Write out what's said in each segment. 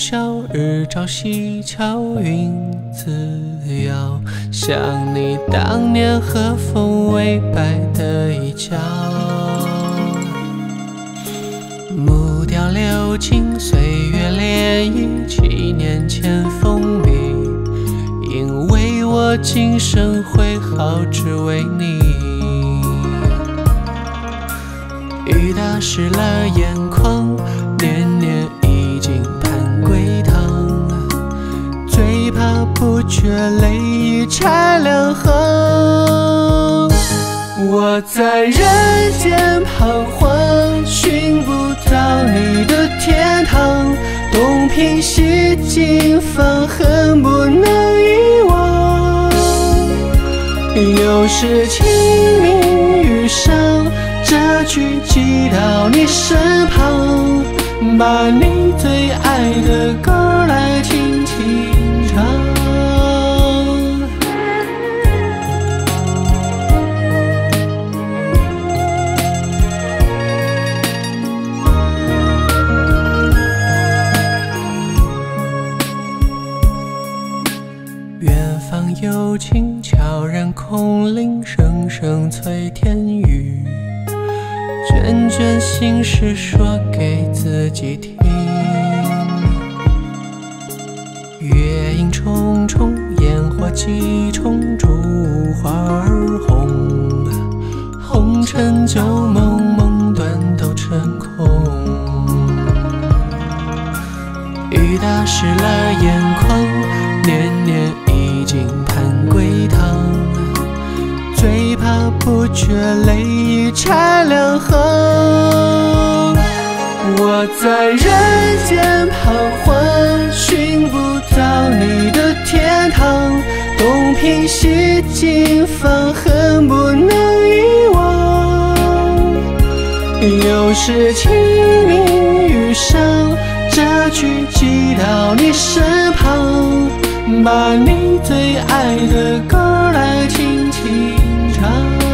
晓，日照西桥云自遥，想你当年和风微摆的一角。木雕流金，岁月涟漪，7年前封笔，因为我今生会好，只为你。雨打湿了眼眶，年年已经盼归堂，最怕不觉泪已拆两行。我在人间彷徨，寻不到你的天堂，东拼西尽，放恨不能遗忘。又是清明雨上，这句寄到你身旁，把你最爱的歌来轻轻唱。远方有情悄然空灵，声声催天雨，卷卷心事说给自己听。月影重重，烟火几重，烛花儿红，红尘旧梦，梦断都成空。雨打湿了眼眶，年年已经盼归堂，最怕不觉泪已拆两行。我在人间彷徨，寻不到你的天堂，东拼西尽，放恨不能遗忘。又是清明雨上，这句寄到你身旁，把你最爱的歌来轻轻唱。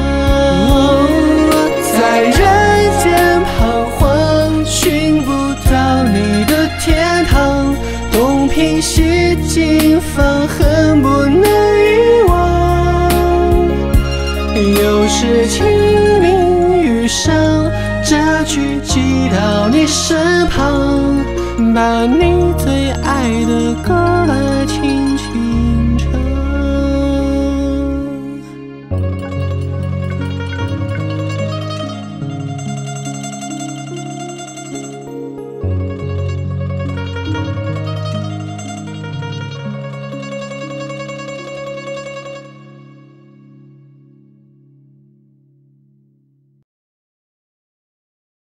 在人间彷徨，寻不到你的天堂，东拼西尽，放恨不能遗忘。又是清明雨上，这句寄到你身旁，把你最爱的歌来轻